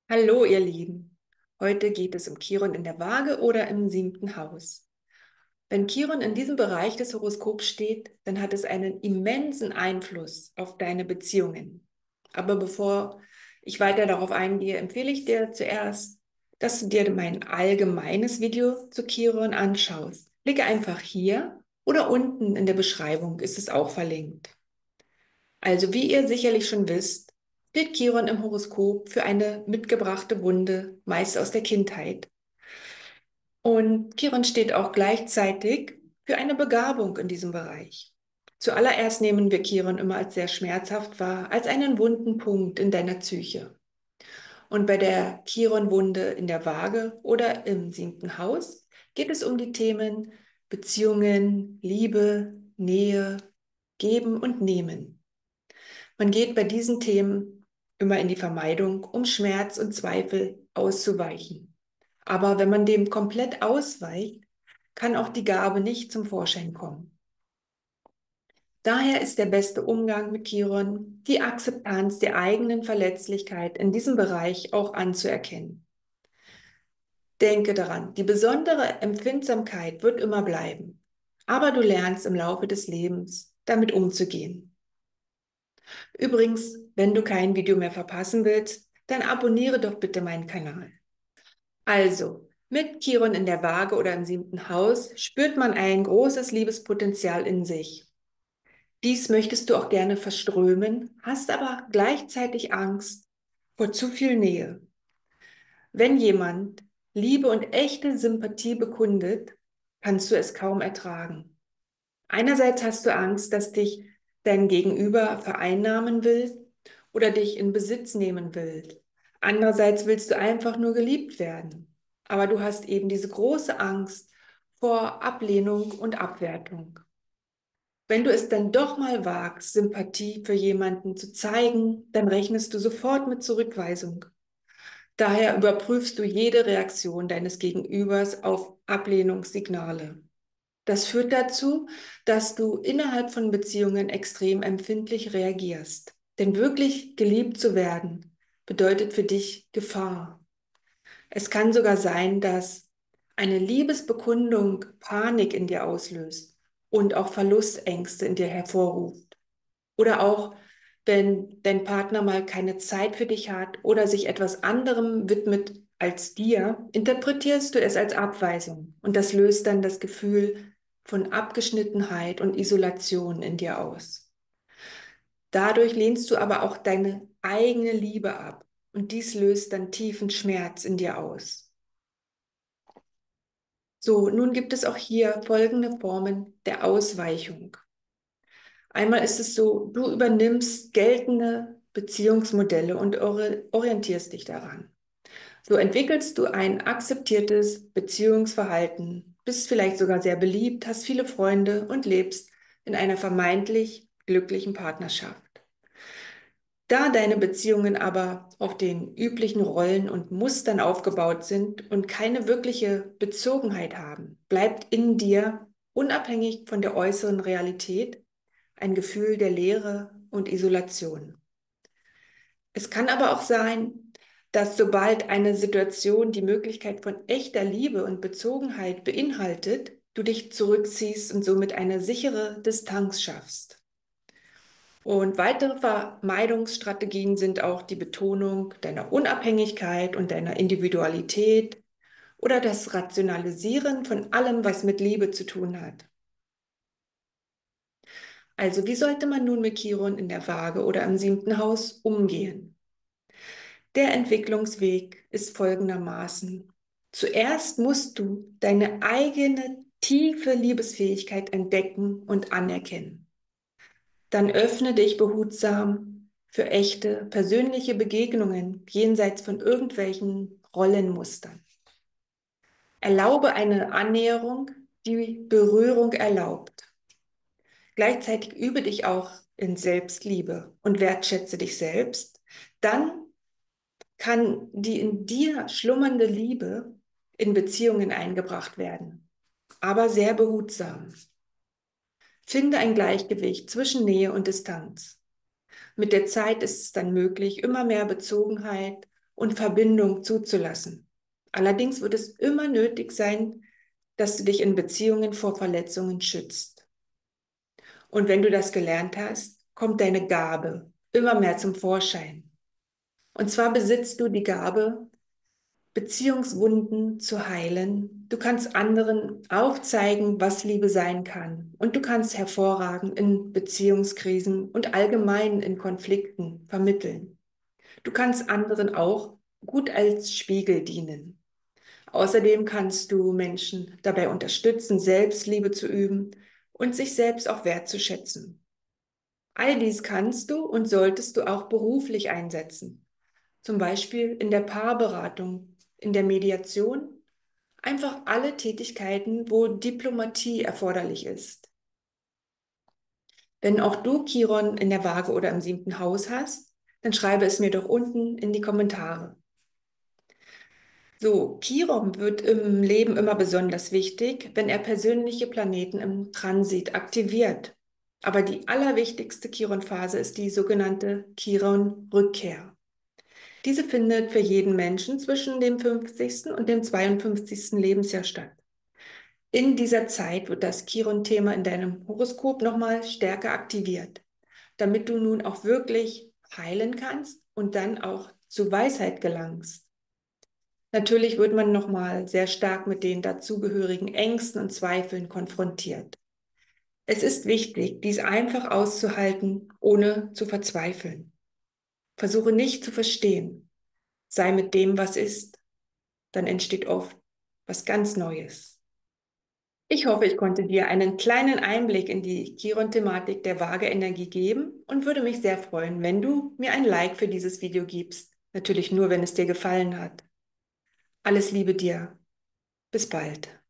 Hallo, ihr Lieben. Heute geht es um Chiron in der Waage oder im siebten Haus. Wenn Chiron in diesem Bereich des Horoskops steht, dann hat es einen immensen Einfluss auf deine Beziehungen. Aber bevor ich weiter darauf eingehe, empfehle ich dir zuerst, dass du dir mein allgemeines Video zu Chiron anschaust. Klicke einfach hier oder unten in der Beschreibung ist es auch verlinkt. Also, wie ihr sicherlich schon wisst, steht Chiron im Horoskop für eine mitgebrachte Wunde, meist aus der Kindheit. Und Chiron steht auch gleichzeitig für eine Begabung in diesem Bereich. Zuallererst nehmen wir Chiron immer als sehr schmerzhaft wahr, als einen wunden Punkt in deiner Psyche. Und bei der Chiron-Wunde in der Waage oder im siebten Haus geht es um die Themen Beziehungen, Liebe, Nähe, Geben und Nehmen. Man geht bei diesen Themen immer in die Vermeidung, um Schmerz und Zweifel auszuweichen. Aber wenn man dem komplett ausweicht, kann auch die Gabe nicht zum Vorschein kommen. Daher ist der beste Umgang mit Chiron die Akzeptanz der eigenen Verletzlichkeit in diesem Bereich auch anzuerkennen. Denke daran, die besondere Empfindsamkeit wird immer bleiben, aber du lernst im Laufe des Lebens damit umzugehen. Übrigens, wenn du kein Video mehr verpassen willst, dann abonniere doch bitte meinen Kanal. Also, mit Chiron in der Waage oder im siebten Haus spürt man ein großes Liebespotenzial in sich. Dies möchtest du auch gerne verströmen, hast aber gleichzeitig Angst vor zu viel Nähe. Wenn jemand Liebe und echte Sympathie bekundet, kannst du es kaum ertragen. Einerseits hast du Angst, dass dich dein Gegenüber vereinnahmen will oder dich in Besitz nehmen will. Andererseits willst du einfach nur geliebt werden. Aber du hast eben diese große Angst vor Ablehnung und Abwertung. Wenn du es dann doch mal wagst, Sympathie für jemanden zu zeigen, dann rechnest du sofort mit Zurückweisung. Daher überprüfst du jede Reaktion deines Gegenübers auf Ablehnungssignale. Das führt dazu, dass du innerhalb von Beziehungen extrem empfindlich reagierst. Denn wirklich geliebt zu werden bedeutet für dich Gefahr. Es kann sogar sein, dass eine Liebesbekundung Panik in dir auslöst und auch Verlustängste in dir hervorruft. Oder auch, wenn dein Partner mal keine Zeit für dich hat oder sich etwas anderem widmet als dir, interpretierst du es als Abweisung. Und das löst dann das Gefühl von Abgeschnittenheit und Isolation in dir aus. Dadurch lehnst du aber auch deine eigene Liebe ab. Und dies löst dann tiefen Schmerz in dir aus. So, nun gibt es auch hier folgende Formen der Ausweichung. Einmal ist es so, du übernimmst geltende Beziehungsmodelle und orientierst dich daran. So entwickelst du ein akzeptiertes Beziehungsverhalten, bist vielleicht sogar sehr beliebt, hast viele Freunde und lebst in einer vermeintlich glücklichen Partnerschaft. Da deine Beziehungen aber auf den üblichen Rollen und Mustern aufgebaut sind und keine wirkliche Bezogenheit haben, bleibt in dir, unabhängig von der äußeren Realität, ein Gefühl der Leere und Isolation. Es kann aber auch sein, dass sobald eine Situation die Möglichkeit von echter Liebe und Bezogenheit beinhaltet, du dich zurückziehst und somit eine sichere Distanz schaffst. Und weitere Vermeidungsstrategien sind auch die Betonung deiner Unabhängigkeit und deiner Individualität oder das Rationalisieren von allem, was mit Liebe zu tun hat. Also wie sollte man nun mit Chiron in der Waage oder im siebten Haus umgehen? Der Entwicklungsweg ist folgendermaßen. Zuerst musst du deine eigene tiefe Liebesfähigkeit entdecken und anerkennen. Dann öffne dich behutsam für echte persönliche Begegnungen jenseits von irgendwelchen Rollenmustern. Erlaube eine Annäherung, die Berührung erlaubt. Gleichzeitig übe dich auch in Selbstliebe und wertschätze dich selbst. Dann kann die in dir schlummernde Liebe in Beziehungen eingebracht werden, aber sehr behutsam. Finde ein Gleichgewicht zwischen Nähe und Distanz. Mit der Zeit ist es dann möglich, immer mehr Bezogenheit und Verbindung zuzulassen. Allerdings wird es immer nötig sein, dass du dich in Beziehungen vor Verletzungen schützt. Und wenn du das gelernt hast, kommt deine Gabe immer mehr zum Vorschein. Und zwar besitzt du die Gabe, Beziehungswunden zu heilen. Du kannst anderen aufzeigen, was Liebe sein kann. Und du kannst hervorragend in Beziehungskrisen und allgemein in Konflikten vermitteln. Du kannst anderen auch gut als Spiegel dienen. Außerdem kannst du Menschen dabei unterstützen, Selbstliebe zu üben und sich selbst auch wertzuschätzen. All dies kannst du und solltest du auch beruflich einsetzen. Zum Beispiel in der Paarberatung, in der Mediation, einfach alle Tätigkeiten, wo Diplomatie erforderlich ist. Wenn auch du Chiron in der Waage oder im 7. Haus hast, dann schreibe es mir doch unten in die Kommentare. So, Chiron wird im Leben immer besonders wichtig, wenn er persönliche Planeten im Transit aktiviert. Aber die allerwichtigste Chiron-Phase ist die sogenannte Chiron-Rückkehr. Diese findet für jeden Menschen zwischen dem 50. und dem 52. Lebensjahr statt. In dieser Zeit wird das Chiron-Thema in deinem Horoskop nochmal stärker aktiviert, damit du nun auch wirklich heilen kannst und dann auch zu Weisheit gelangst. Natürlich wird man nochmal sehr stark mit den dazugehörigen Ängsten und Zweifeln konfrontiert. Es ist wichtig, dies einfach auszuhalten, ohne zu verzweifeln. Versuche nicht zu verstehen. Sei mit dem, was ist. Dann entsteht oft was ganz Neues. Ich hoffe, ich konnte dir einen kleinen Einblick in die Chiron-Thematik der Waage-Energie geben und würde mich sehr freuen, wenn du mir ein Like für dieses Video gibst. Natürlich nur, wenn es dir gefallen hat. Alles Liebe dir. Bis bald.